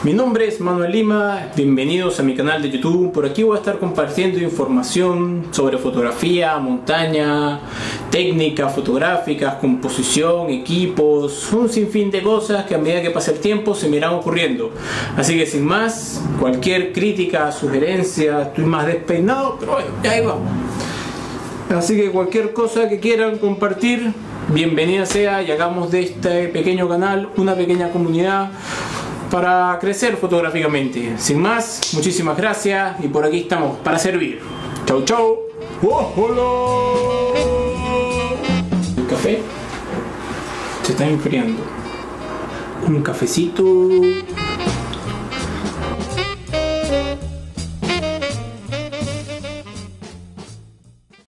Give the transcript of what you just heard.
Mi nombre es Manuel Lima, bienvenidos a mi canal de YouTube. Por aquí voy a estar compartiendo información sobre fotografía, montaña, técnicas fotográficas, composición, equipos, un sinfín de cosas que a medida que pase el tiempo se me irán ocurriendo. Así que sin más, cualquier crítica, sugerencia, estoy más despeinado, pero bueno, ya ahí vamos. Así que cualquier cosa que quieran compartir, bienvenida sea, y hagamos de este pequeño canal una pequeña comunidad para crecer fotográficamente. Sin más, muchísimas gracias y por aquí estamos para servir. Chau chau. ¡Hola! El café se está enfriando. Un cafecito.